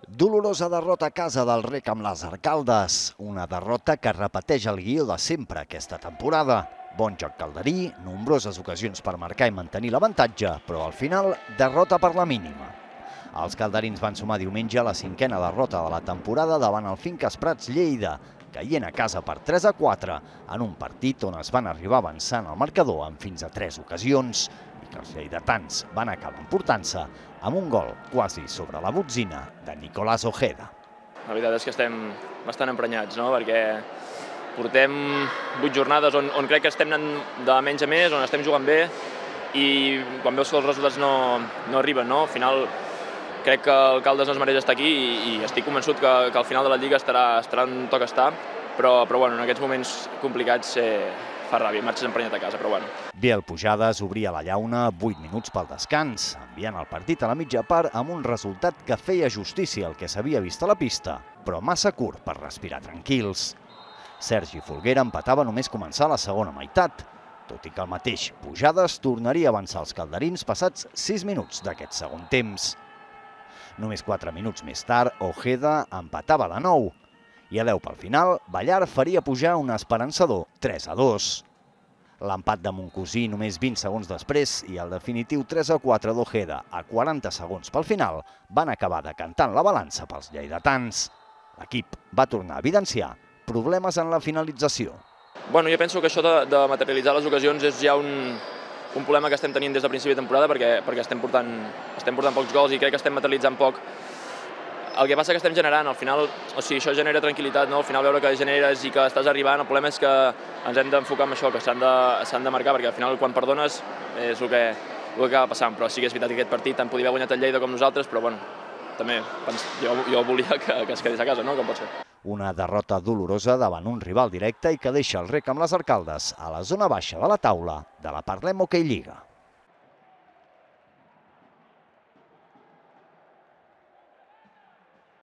Dolorosa derrota a casa del Rec amb les Arcaldes. Una derrota que repeteix el guió de sempre aquesta temporada. Bon joc calderí, nombroses ocasions per marcar i mantenir l'avantatge, però al final, derrota per la mínima. Els calderins van sumar diumenge la cinquena derrota de la temporada davant el Finques Prats Lleida, caient a casa per 3-4, en un partit on es van arribar avançant al marcador en fins a 3 ocasions i que els lleidatans van acabar emportant-se amb un gol quasi sobre la botzina de Nicolás Ojeda. La veritat és que estem bastant emprenyats, perquè portem 8 jornades on crec que estem anant de menys a més, on estem jugant bé, i quan veus que els resultats no arriben, al final crec que el Caldes no es mereix estar aquí i estic convençut que al final de la Lliga estarà on toca estar, però en aquests moments complicats fa ràbia, marxes emprenyat a casa, però bueno. Biel Pujades obria la llauna 8 minuts pel descans, enviant el partit a la mitja part amb un resultat que feia justícia al que s'havia vist a la pista, però massa curt per respirar tranquils. Sergi Folguera empatava només començar la segona meitat, tot i que el mateix Pujades tornaria a avançar els calderins passats 6 minuts d'aquest segon temps. Només 4 minuts més tard, Ojeda empatava de nou, i a 10 pel final, Ballar faria pujar un esperançador 3-2. L'empat de Montcosí només 20 segons després i el definitiu 3-4 d'Ojeda a 40 segons pel final van acabar decantant la balança pels lleidatans. L'equip va tornar a evidenciar problemes en la finalització. Jo penso que això de materialitzar les ocasions és ja un problema que estem tenint des de principi de temporada perquè estem portant pocs gols i crec que estem materialitzant poc. El que passa que estem generant, al final, això genera tranquil·litat, al final veure que generes i que estàs arribant, el problema és que ens hem d'enfocar en això, que s'han de marcar, perquè al final quan perdones és el que acaba passant, però sí que és veritat que aquest partit en podia haver guanyat el Lleida com nosaltres, però també jo volia que es quedés a casa, com pot ser. Una derrota dolorosa davant un rival directe i que deixa el Rec amb les Arcaldes a la zona baixa de la taula de la Parlem Hockey Lliga.